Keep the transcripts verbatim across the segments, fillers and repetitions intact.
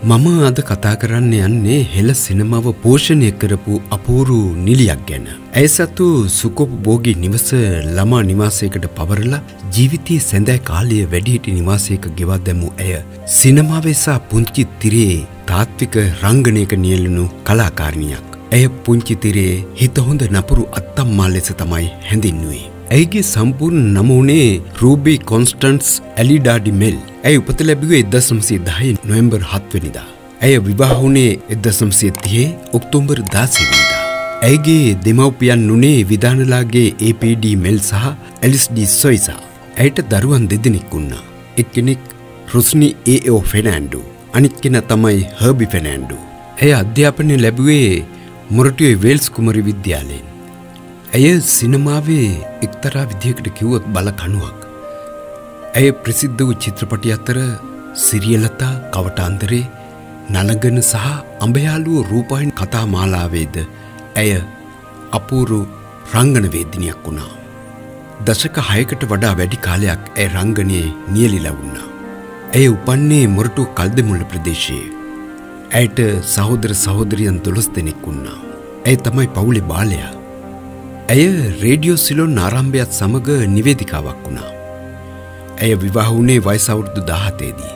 මම අද කතා කරන්න යන්නේ හෙළ සිනමාව පෝෂණය කරපු අපූරු නිලියක් ගැන. ඇය සතු සුඛෝපභෝගී නිවස ළමා නිවාසයකට පවරලා ජීවිතයේ සැඳෑ කාලය වැඩිහිටි නිවාසයක ගෙවා දැමූ ඇය සිනමාවේ සහ පුංචි තිරේ තාත්වික රංගනයක නියැලුණු කලාකාරිනියක්. ඇය පුංචි තිරේ හිත හොඳ නපුරු අත්තම්මා ලෙස තමයි හැඳින්වුවේ. ඇයගේ සම්පූර්ණ නම වුණේ රූබී කොන්ස්ටන්ස් ඇලිඩා ඩි මෙල්. ඇය උපත ලැබුවේ එක්දහස් නවසිය දහ නොවැම්බර් හත් වෙනිදා. ඇය විවාහ වුණේ එක්දහස් නවසිය තිහ ඔක්තෝබර් දාසය වෙනිදා. ඇයගේ දෙමව්පියන් වුණේ විදානලාගේ ඒ පී ඩී මෙල් සහ ඇලිස් ඩි සොයිසා. ඇයට දරුවන් දෙදෙනෙක් වුණා. එක්කෙනෙක් රුස්නි ඒ ඕ ෆෙර්නැන්ඩෝ, අනිත් කෙනා තමයි හර්බි ෆෙර්නැන්ඩෝ. ඇය අධ්‍යාපනය ලැබුවේ මොරටුවේ වේල්ස් කුමරි විද්‍යාලයෙන්. ඇය සිනමාවේ එක්තරා විදිහකට කිව්වොත් බල කණුවක්. ඇය ප්‍රසිද්ධ වූ චිත්‍රපටි අතර සිරියලතා, කවටාන්දරේ, නලගන සහ අඹයාළුව රූපවාහිනී කතා මාලාවේද ඇය අපූරු රංගන වේදිනියක් වුණා. දශක හයකට වඩා වැඩි කාලයක් ඇය රංගනයේ නියැලිලා වුණා. ඇය උපන්නේ මොරටුව කල්දෙමුල්ල ප්‍රදේශයේ. ඇයට සහෝදර සහෝදරියන් දොළොස් දෙනෙක් වුණා. ඇය තමයි පවුලේ බාලයා. ඇය රේඩියෝ සිලොන් ආරම්භයත් සමග නිවේදිකාවක් වුණා. ඇය විවාහ වුණේ වයස අවුරුදු දහහතේදී.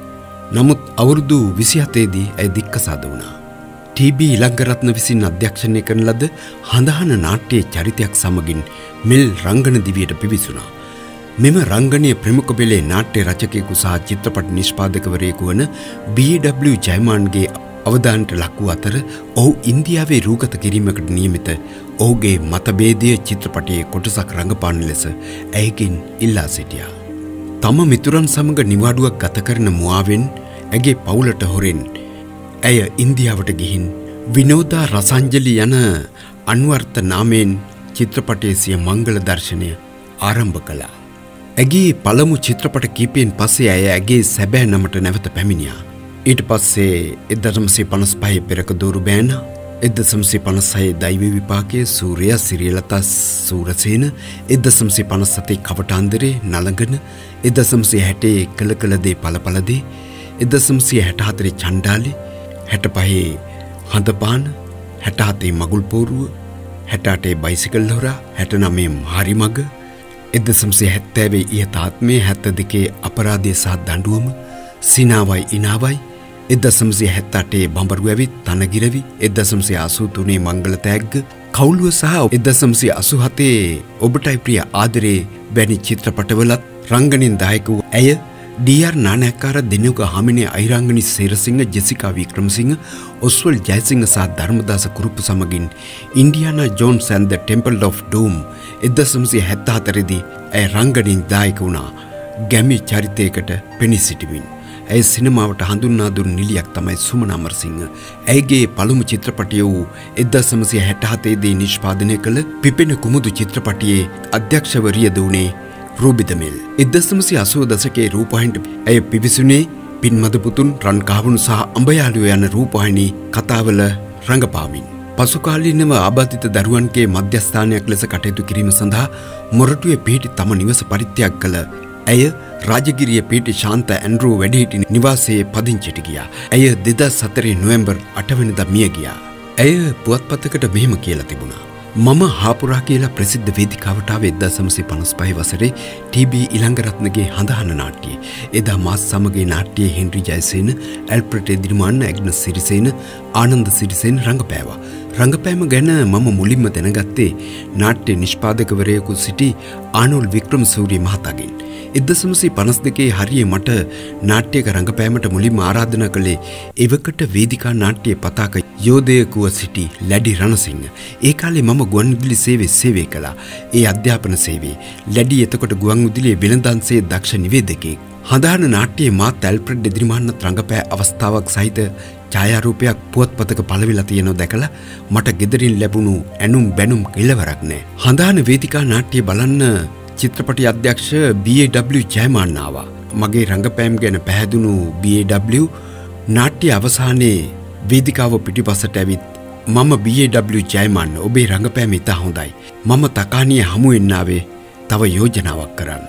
නමුත් අවුරුදු විසිහතේදී ඇය දික්කසාද වුණා. ටී බී ඉලංගරත්න විසින් අධ්‍යක්ෂණය කරන ලද හඳහන නාට්‍යයේ චරිතයක් සමගින් මෙල් රංගන දිවියට පිවිසුණා. මෙම රංගනයේ ප්‍රමුඛ පෙළේ නාට්‍ය රචකයෙකු සහ චිත්‍රපට නිෂ්පාදකවරයෙකු වන බී ඒ ඩබ්ලිව් ජයමාන්ගේ අවධානයට ලක් වූ අතර ඔහු ඉන්දියාවේ රූගත කිරීමකට නියමිත ඔහුගේ මතභේදය චිත්‍රපටයේ කොටසක් රඟපාන ලෙස ඇයගෙන් ඉල්ලා සිටියා. තම මිතුරන් සමග නිවාඩුවක් ගත කරන මුවාවෙන් ඇගේ පවුලට හොරෙන් ඇය ඉන්දියාවට ගිහින් විනෝදා රසංජලි යන අන්වර්ථ නාමයෙන් චිත්‍රපටයේ සිය මංගල දර්ශනය ආරම්භ කළා. ඇගේ පළමු චිත්‍රපට කීපයෙන් පස්සේ ඇය ඇගේ සැබෑ නමට නැවත පැමිණියා. ඊට පස්සේ එක්දහස් නවසිය පනස් පහේ පෙරක දෝරු බෑනා, එක්දහස් නවසිය පනස් හයේ දෛව විපාකයේ සූර්යා සිරියලතා සූරසේන, එක්දහස් නවසිය පනස් හතේ කවටාන්දරේ නලගන, එක්දහස් නවසිය හැටේ කළ කළ දේ පළපළ දේ, එක්දහස් නවසිය හැට හතරේ චණ්ඩාලි, හැට පහේ හඳපාන, හැට හතේ මගුල් පෝරුව, හැට අටේ බයිසිකල් හොරා, හැට නවයේ හරි මග, එක්දහස් නවසිය හැත්තෑවේ ඉහත ආත්මය, හැත්ත දෙකේ අපරාධය සහ දඬුවම, සිනාවයි ඉනාවයි, එක්දහස් නවසිය හැත්ත අටේ බඹරු ඇවිත් තනගිරවි, එක්දහස් නවසිය අසූ තුනේ මංගල තෑග්ග, කවුළුව සහ එක්දහස් නවසිය අසූ හතේ ඔබටයි ප්‍රිය ආදරේ වැනි චිත්‍රපටවලත් රංගනයෙන් දායක වූ ඇය ඩී ආර් නානයක්කාර, දිනුක හාමිනේ, අයිරංගනි සේරසිංහ, ජෙසිකා වික්‍රමසිංහ, ඔස්වල් ජයසිංහ සහ ධර්මදාස කුරුප්පු සමගින් Indiana Jones and the Temple of Doom එක්දහස් නවසිය හැත්ත හතරේදී ඇය රංගනයෙන් දායක වුණා. ගැමි චරිතයකට පෙනී සිටිමින් ඇය සිනමාවට හඳුන්වා දුන් නිලියක් තමයි සුමන අමරසිංහ. ඇයගේ පළමු චිත්‍රපටය වූ එක්දහස් නවසිය හැට හතේදී නිෂ්පාදනය කළ පිපෙන කුමුදු චිත්‍රපටයේ අධ්‍යක්ෂවරිය දුනේ රූබි ද මෙල්. එක්දහස් නවසිය අසූ දශකයේ රූපවාහිනියට ඇය පිවිසුනේ පින්මද පුතුන්, රන් කාවුණු සහ අඹයාළුව යන රූපවාහිනී කතාවල රඟපාමින්. පසුකාලීනව ආබාධිත දරුවන්ගේ මධ්‍යස්ථානයක් ලෙස කටයුතු කිරීම සඳහා මොරටුවේ පිහිටි තම නිවස පරිත්‍යාග කළ ඇය රාජගිරිය පිහිටි ශාන්ත ඇන්ඩ්‍රූ වැඩිහිටි නිවාසයේ පදිංචිට ගියා. ඇය දෙදහස් හතරේ නොවැම්බර් අට වෙනිදා මිය ගියා. ඇය පුවත්පතකට මෙහෙම කියලා තිබුණා: මම හාපුරා කියලා ප්‍රසිද්ධ වේදිකාවට ආවේ එක්දහස් නවසිය පනස් පහ වසරේ ටී බී ඉලංගරත්නගේ හඳහන නාට්‍යයේ. එදා මාස් සමගයේ නාට්‍යයේ Henry Jayasena, Alfred Edirimanne, Agnes Sirisena, Ananda Sirisena රංගපෑවා. රංගපෑම ගැන මම මුලින්ම දැනගත්තේ නාට්‍ය නිෂ්පාදකවරයෙකු සිටි ආනෝල් වික්‍රමසූරිය මහතාගෙන්. එක්දහස් නවසිය පනස් දෙකේ හරියේ මට නාට්‍යයක රංගපෑමට මුලින්ම ආරාධනා කළේ එවකට වේදිකා නාට්‍ය පතාක යෝධයෙකුව සිටි ලැඩි රණසිංහ. ඒ කාලේ මම ගුවන්විදුලි සේවයේ සේවය කළා. ඒ අධ්‍යාපන සේවයේ ලැඩි එතකොට ගුවන්විදුලියේ වෙළඳාන්සේ දක්ෂ නිවේදකයෙක්. හඳහන නාට්‍යයේ මාත් ඇල්ෆ්‍රඩ් එදිරිමාන්නත් රංගපෑ අවස්ථාවක් සහිත ඡායාරූපයක් පුවත්පතක පළවෙලා තියෙනවා දැකලා මට ගෙදරින් ලැබුණු ඇනුම් බැනුම් කෙලවරක් නැහැ. හඳහන වේදිකා නාට්‍ය බලන්න චිත්‍රපටි අධ්‍යක්ෂ බී ඒ ඩබ්ලිව් ජයමාන්න ආවා. මගේ රංගපෑම් ගැන පැහැදුණු බී ඒ ඩබ්ලිව් නාට්‍ය අවසානයේ වේදිකාව පිටිපසට ඇවිත් මම බී ඒ ඩබ්ලිව් ජයමාන්න, ඔබේ රංගපෑම ඉතා හොඳයි. මම තකානිය හමු වෙන්න ආවේ තව යෝජනාවක් කරන්න.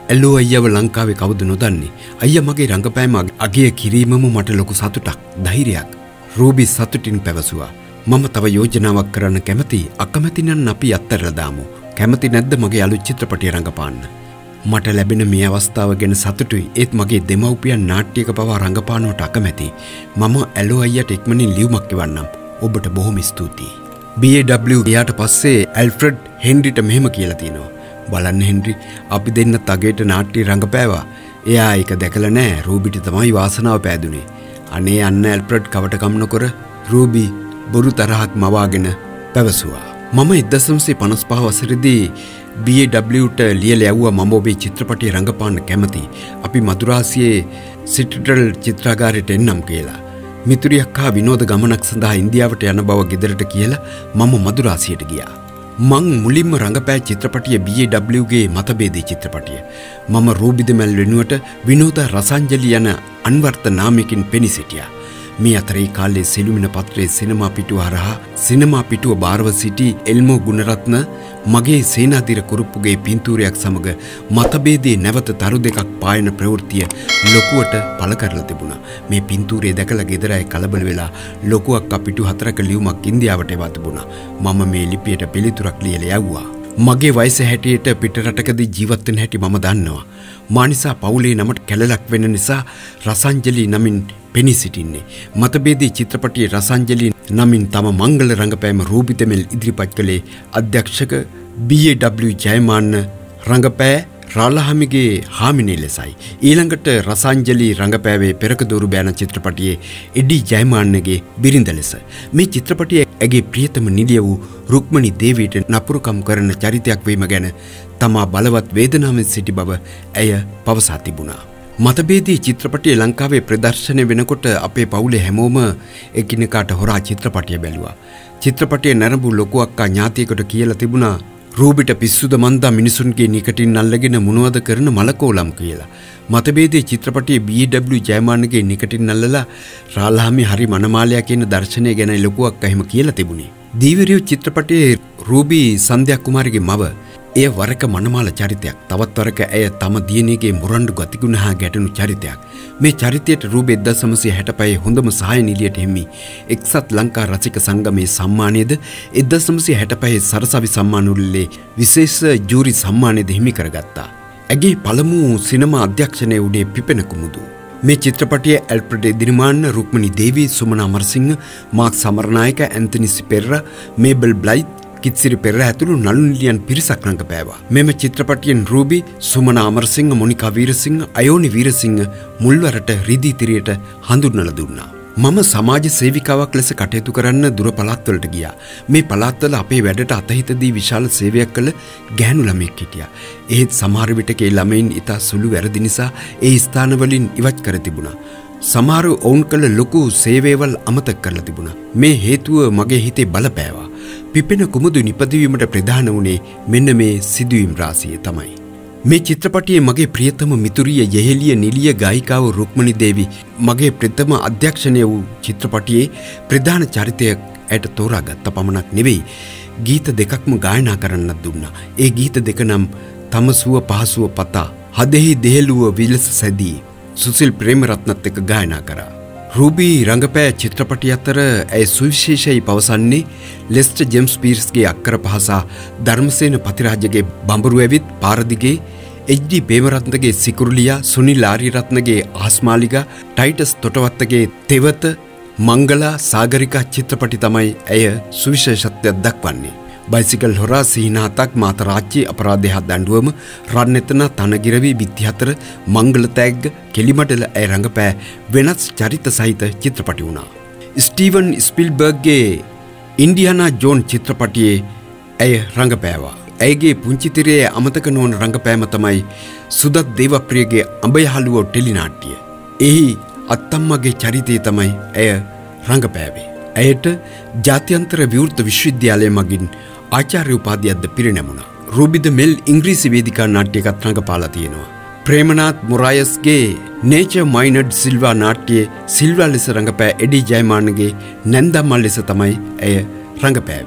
ඇලෝ අයියව ලංකාවේ කවුද නොදන්නේ? අයියා මගේ රංගපෑම අගය කිරීමම මට ලොකු සතුටක්, ධෛර්යයක්. රූබි සතුටින් පැවසුවා. මම තව යෝජනාවක් කරන්න කැමතියි. අකමැති නම් අපි අත්හැරලා දාමු. කැමති නැද්ද මගේ අලුත් චිත්‍රපටය රංගපාන්න? මට ලැබෙන මේ අවස්ථාව ගැන සතුටුයි. ඒත් මගේ දෙමව්පියන් නාට්‍යයක පවා රංගපානවට අකමැතියි. මම ඇලෝ අයියට ඉක්මනින් ලියුමක් එවන්නම්. ඔබට බොහොම ස්තුතියි. බී ඒ ඩබ්ලිව් එයාට පස්සේ ඇල්ෆ්‍රඩ් හෙන්රිට මෙහෙම කියලා තිනවා. බලන්න හෙන්රි, අපි දෙන්න තගේට නාට්‍ය රංගපෑවා. එයා ඒක දැකලා නෑ. රූබිට තමයි වාසනාව පෑදුනේ. අනේ අන්න ඇල්ෆ්‍රඩ් කවටකම් නොකර රූබි බොරු තරහක් මවාගෙන පැවසුවා. මම එක්දහස් නවසිය පනස් පහ වසරේදී බී ඒ ඩබ්ලිව්ට ලියලා යවුවා මම ඔබේ චිත්‍රපටය රංගපාන්න කැමතියි. අපි මදුරාසියේ සිටිටල් චිත්‍රාගාරයට එන්නම් කියලා. මිතුරියක් හා විනෝද ගමනක් සඳහා ඉන්දියාවට යන බව ගෙදරට කියලා මම මදුරාසියට ගියා. මං මුලින්ම රංගපෑ චිත්‍රපටිය බී ඒ ඩබ්ලිව් ගේ මතභේදී චිත්‍රපටිය. මම රූබිදමල් වෙනුවට විනෝද රසංජලි යන අන්වර්ථ නාමයකින් පෙනී සිටියා. මේ අතරේ කාලේ සෙලුමින පත්‍රයේ සිනමා පිටුව හරහා සිනමා පිටුව බාරව සිටි එල්මෝ ගුණරත්න මගේ සේනාධිර කුරුප්පුගේ පින්තූරයක් සමග මතභේදයේ නැවත තරු දෙකක් පායන ප්‍රවෘත්තිය ලොකුවට පළ කරලා තිබුණා. මේ පින්තූරය දැකලා ගෙදර අය කලබල වෙලා ලොකුවක් පිටු හතරක ලියුමක් ඉන්දියාවට එවා තිබුණා. මම මේ ලිපියට පිළිතුරක් ලියලා යවුවා. මගේ වයස හැටියට පිටරටකදී ජීවත් වෙන හැටි මම දන්නවා. මා නිසා පවුලේ නමට කැලලක් වෙන නිසා රසංජලි නමින් පෙනී සිටින්නේ. මතභේදී චිත්‍රපටයේ රසංජලි නමින් තම මංගල රංගපෑම රූබිදමල් ඉදිරිපත් කළේ අධ්‍යක්ෂක බී ඒ ඩබ්ලිව් ජයමාන්න රංගපෑ රාලහාමිගේ හාමිනේ ලෙසයි. ඊළඟට රසංජලි රංගපෑවේ පෙරකදෝරු බෑන චිත්‍රපටයේ එඩි ජයමාන්නගේ බිරිඳ ලෙස. මේ චිත්‍රපටයේ ඇගේ ප්‍රියතම නිළිය වූ රුක්මනි දේවියට නපුරුකම් කරන චරිතයක් වීම ගැන තමා බලවත් වේදනාවෙන් සිටි බව ඇය පවසා තිබුණා. මතභේදී චිත්‍රපටය ලංකාවේ ප්‍රදර්ශනය වෙනකොට අපේ පවුලේ හැමෝම එකිනෙකාට හොරා චිත්‍රපටය බැලුවා. චිත්‍රපටය නැරඹු ලොකු අක්කා ඥාතියෙකුට කියලා තිබුණා රූබිට පිස්සුද මන්දා මිනිසුන්ගේ නිකටින් අල්ලගෙන මොනවද කරන මලකෝලම් කියලා. මතභේදී චිත්‍රපටයේ බී ඒ ඩබ්ලිව් ජයමාන්නගේ නිකටින් අල්ලලා රාලහාමි හරි මනමාලයා කියන දර්ශනය ගැන ලොකු අක්කා එහෙම කියලා තිබුණේ. දීවරියු චිත්‍රපටයේ රූබි සන්ධ්‍යා කුමාරගේ මව එය වරක මනමාල චරිතයක්. තවත් වරක ඇය තම දියණියගේ මුරණ්ඩු ගතිගුණ හා ගැටුණු චරිතයක්. මේ චරිතයට රූබ එක්දහස් නවසිය හැට පහේ හොඳම සහාය නිළියට හිමි එක්සත් ලංකා රසික සංගමේ සම්මානයද එක්දහස් නවසිය හැට පහේ සරසවි සම්මාන උළෙලේ විශේෂ ජූරි සම්මානයද හිමි කරගත්තා. ඇගේ පළමු සිනමා අධ්‍යක්ෂණය වුණේ පිපෙන කුමුදු. මේ චිත්‍රපටයේ Alfred Dinimanne, Rukmani Devi, Sumana Amarasinghe, Mark Samaranayake, Anthony Sipera, Mabel Blythe, Kithsiri Perera ඇතුළු නළු නිළියන් පිරිසක් රංගපෑවා. මෙම චිත්‍රපටයෙන් රූබි, සුමන අමරසිංහ, මොනිකා වීරසිංහ, අයෝනි වීරසිංහ මුල්වරට රිදී තිරියට හඳුන්වලා දුන්නා. මම සමාජ සේවිකාවක් ලෙස කටයුතු කරන්න දුර පළාත්වලට ගියා. මේ පළාත්වල අපේ වැඩට අතහිත දී විශාල සේවයක් කළ ගැහැණු ළමෙක් හිටියා. ඒත් සමහර විටක ඒ ළමයින් ඉතා සුළු වැරදි නිසා ඒ ස්ථානවලින් ඉවත් කර තිබුණා. සමහර ඔවුන් කළ ලොකු සේවයවල් අමතක කරලා තිබුණා. මේ හේතුව මගේ හිතේ බලපෑවා. පිපෙන කුමුදු නිපදවීමට ප්‍රධාන වුණේ මෙන්න මේ සිදුවීම් රාශිය තමයි. මේ චිත්‍රපටයේ මගේ ප්‍රියතම මිතුරිය යෙහෙලිය නිළිය ගායිකාව රුක්මනි දේවී මගේ ප්‍රථම අධ්‍යක්ෂණය වූ චිත්‍රපටයේ ප්‍රධාන චරිතයක් ඇයට තෝරාගත්ත පමණක් නෙවෙයි ගීත දෙකක්ම ගායනා කරන්නත් දුන්නා. ඒ ගීත දෙක නම් තම සුව පහසුව පතා, හදෙහි දෙහෙළුව විලස සැදී සුසිල් ප්‍රේමරත්නත් එක්ක ගායනා කරා. රූබි රංගපෑ චිත්‍රපටය අතර ඇය සුවිශේෂයි පවසන්නේ ලෙස්ටර් ජේම්ස් පීර්ස්ගේ අක්කර පහසා ධර්මසේන පතිරාජගේ බඹරු ඇවිත් පාරදිගේ, එච් ඩී ප්‍රේමරත්නගේ සිකුරුලියා, සුනිල් ආරියරත්නගේ ආස්මාලිගා, ටයිටස් තොටවත්තගේ තෙවත, මංගලා, සාගරිකා චිත්‍රපටි තමයි ඇය සුවිශේෂත්වයක් දක්වන්නේ. බයිසිකල් හොරා, සීනාතක්, මාතරාච්චි, අපරාධය හා දඬුවම, රන්නෙතන, තනගිරවි, බිත්ති හතර, මංගල තෑග්ග, කෙලිමඩල ඇය රංගපෑ වෙනස් චරිත සහිත චිත්‍රපටි වුණා. ස්ටීවන් ස්පිල්බර්ග්ගේ ඉන්ඩියානා ජෝන් චිත්‍රපටියේ ඇය රංගපෑවා. ඇයගේ පුංචි තිරයේ අමතක නොවන රංගපෑම තමයි සුදත් දේවප්‍රියගේ අඹයහළුවෝ ටෙලිනාට්‍ය. එහි අත්තම්මගේ චරිතය තමයි ඇය රංගපෑවේ. ඇයට ජාත්‍යන්තර විවෘත විශ්වවිද්‍යාලය මගින් ආචාර්ය උපාධියක්ද පිරිනැමුණා. රූබිද මෙල් ඉංග්‍රීසි වේදිකා නාට්‍යයකත් රංගපාලා තියෙනවා. ප්‍රේමනාත් මොරායස්ගේ නේචර් මයිනඩ් සිල්වා නාට්‍යයේ සිල්වා ලෙස රංගපෑ එඩි ජයමාන්නගේ නැන්දම්මල් ලෙස තමයි ඇය රංගපෑවේ.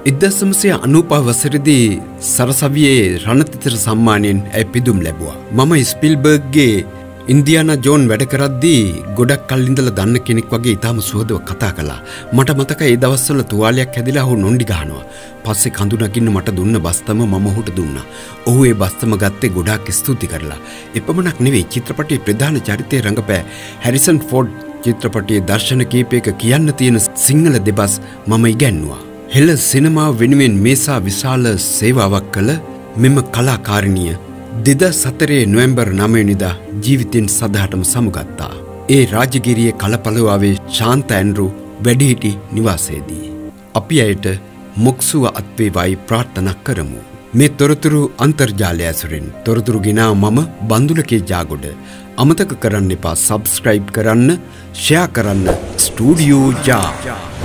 එක්දහස් අනූපහ වසරේදී සරසවියේ රණතිතර සම්මානයෙන් ඇය පිදුම් ලැබුවා. මම ස්පිල්බර්ග්ගේ ඉන්දියානා ජෝන් වැඩ කරද්දී ගොඩක් කල් ඉඳලා දන්න කෙනෙක් වගේ ඊටම සුහදව කතා කළා. මට මතකයි ඒ දවස්වල තුවාලයක් හැදිලා ඔහු නොණ්ඩි ගහනවා. පස්සේ කඳු නගින්න මට දුන්න බස්තම මම ඔහුට දුන්නා. ඔහු ඒ බස්තම ගත්තේ ගොඩාක් ස්තුති කරලා. එපමණක් නෙවෙයි චිත්‍රපටයේ ප්‍රධාන චරිතයේ රඟපෑ හැරිසන් ෆෝඩ් චිත්‍රපටයේ දර්ශන කීපයක කියන්න තියෙන සිංහල දෙබස් මම ඉගැන්නුවා. හෙළ සිනමාව වෙනුවෙන් මේසා විශාල සේවාවක් කළ මෙම කලාකාරිනිය දෙදහස් හතරේ නොවැම්බර් නවය වෙනිදා ජීවිතෙන් සදහටම සමුගත්තා. ඒ රාජගිරියේ කලපලුවාවේ ශාන්ත ඇන්ඩ්‍රු වැඩිහිටි නිවාසයේදී. අපි ඇයට මොක්සුව අත්වේවායි ප්‍රාර්ථනා කරමු. මේ තොරතුරු අන්තර්ජාලය ඇසුරින් තොරතුරු ගෙනා මම බන්දුලකේ ජාගොඩ. අමතක කරන්න එපා සබ්ස්ක්‍රයිබ් කරන්න, ෂෙයා කරන්න. ස්ටුඩියෝ ජා